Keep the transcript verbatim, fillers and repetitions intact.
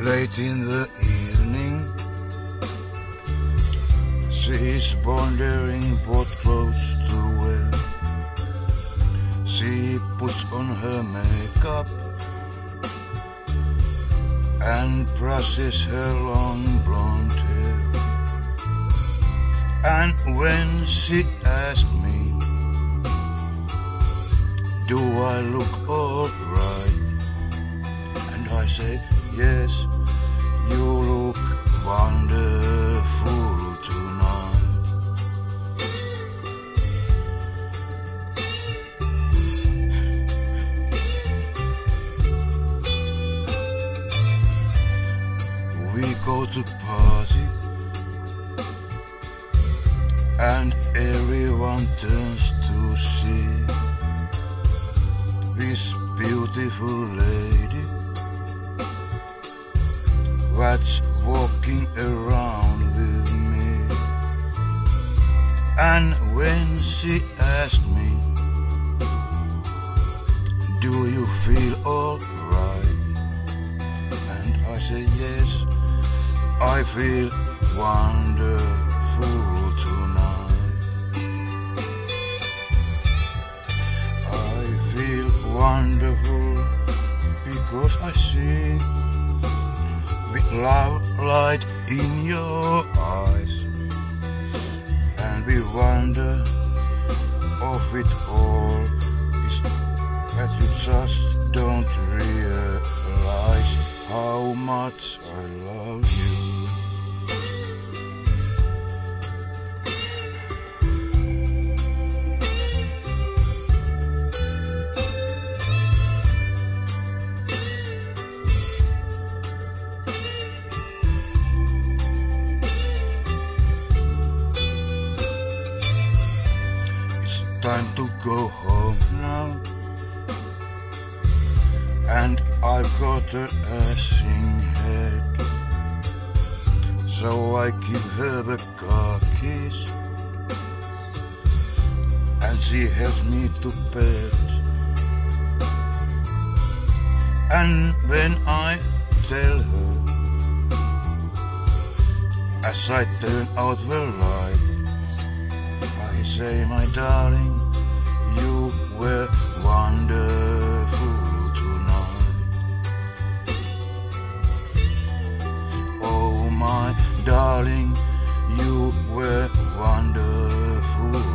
Late in the evening, she's wondering what clothes to wear. She puts on her makeup and brushes her long blonde hair. And when she asks me, do I look alright? And I say, yes, you look wonderful tonight. We go to party and everyone turns to see this beautiful lady that's walking around with me. And when she asked me, do you feel alright? And I say, yes, I feel wonderful tonight. I feel wonderful because I see with love light in your eyes, and we wonder of it all is that you just don't realize how much I love you. Time to go home now, and I've got an aching head, so I give her the car keys and she helps me to bed. And when I tell her, as I turn out the light, I say, my darling, you were wonderful tonight. Oh, my darling, you were wonderful